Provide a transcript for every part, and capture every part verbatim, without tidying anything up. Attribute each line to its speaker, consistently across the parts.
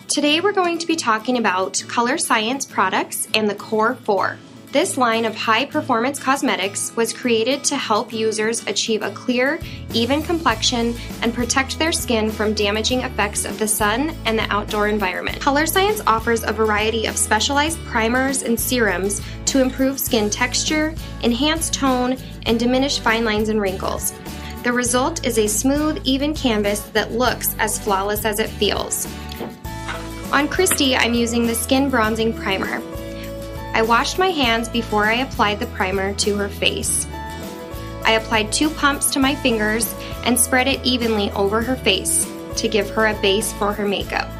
Speaker 1: Today we're going to be talking about Color Science products and the Core four. This line of high-performance cosmetics was created to help users achieve a clear, even complexion and protect their skin from damaging effects of the sun and the outdoor environment. Color Science offers a variety of specialized primers and serums to improve skin texture, enhance tone, and diminish fine lines and wrinkles. The result is a smooth, even canvas that looks as flawless as it feels. On Christy, I'm using the Skin Bronzing Primer. I washed my hands before I applied the primer to her face. I applied two pumps to my fingers and spread it evenly over her face to give her a base for her makeup.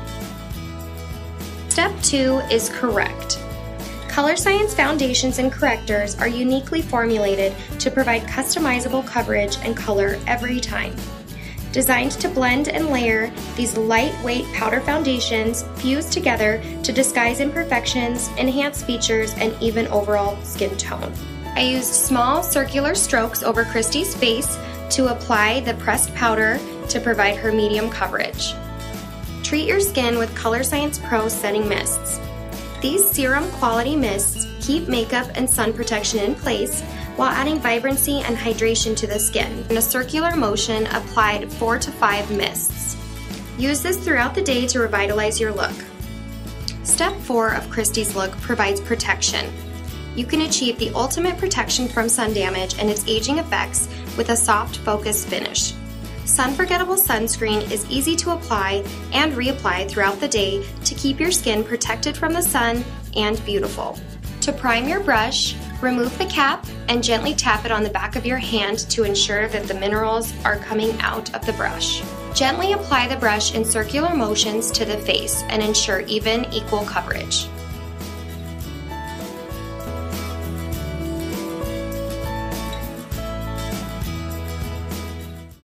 Speaker 1: Step two is correct. Color Science foundations and correctors are uniquely formulated to provide customizable coverage and color every time. Designed to blend and layer, these lightweight powder foundations fuse together to disguise imperfections, enhance features, and even overall skin tone. I used small circular strokes over Christy's face to apply the pressed powder to provide her medium coverage. Treat your skin with Color Science Pro Setting Mists. These serum quality mists keep makeup and sun protection in place while adding vibrancy and hydration to the skin. In a circular motion, applied four to five mists. Use this throughout the day to revitalize your look. Step four of Christy's look provides protection. You can achieve the ultimate protection from sun damage and its aging effects with a soft, focused finish. Sunforgettable sunscreen is easy to apply and reapply throughout the day to keep your skin protected from the sun and beautiful. To prime your brush, remove the cap and gently tap it on the back of your hand to ensure that the minerals are coming out of the brush. Gently apply the brush in circular motions to the face and ensure even, equal coverage.